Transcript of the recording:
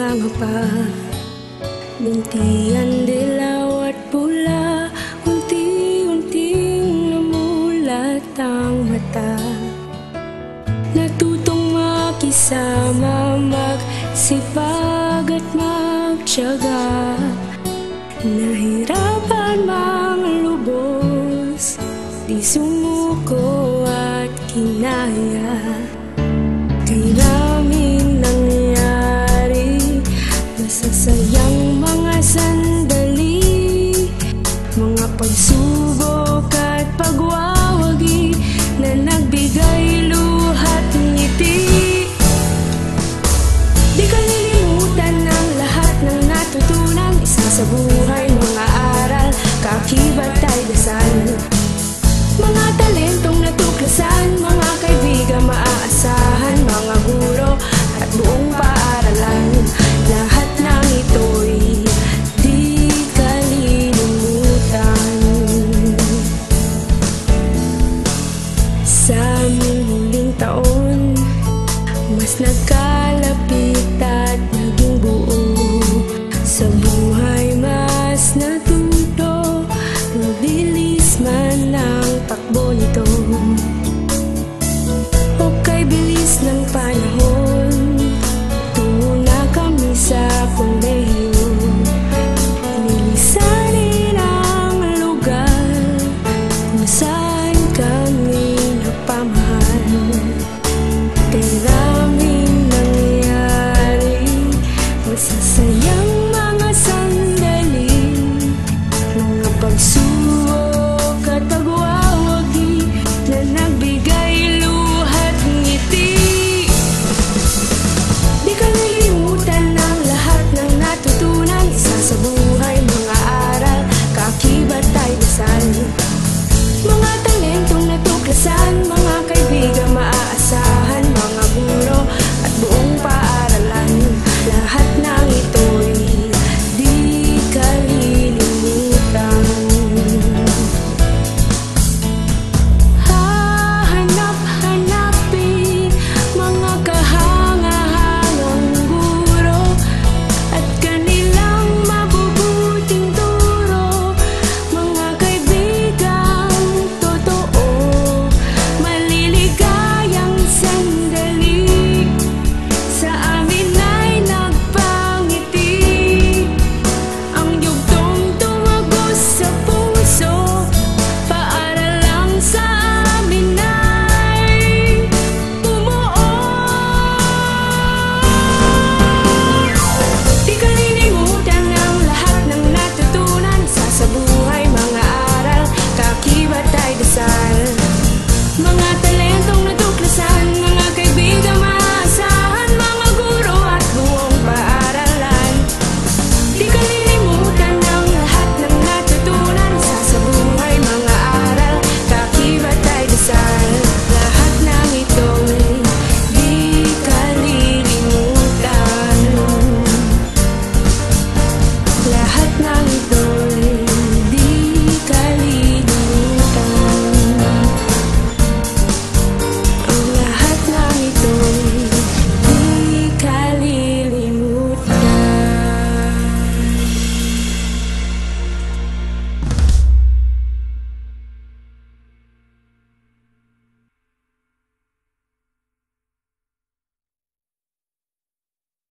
bunga pa. Bintihan, dilaw at pula, unti-unting namulat ang mata. Natutong makisama, magsipag at magtiyaga. Nahirapan mang lubos, di sumuko at kinaya. Kay namin nangyari, masasayang mga sandali, mga pagsubok at pagwawagi na nagbigay luhat ngiti. Di kalilimutan ang lahat ng natutunan, isa sa buhay, mga aral, kaakibat ay dasal. Mga talentong natuklasan, mga kaibigan maaasahan, mga guro at buong paaralan. Lahat ng ito'y di kalilimutan. Sa aming huling taon, mas nagkalapit at naging buo. Sa buhay mas natuto, mabilis man ang takbo nito. O kay bilis ng panahon, tungo na kami sa kolehiyo. Lilisanin ang lugar kung saan kami napamahal.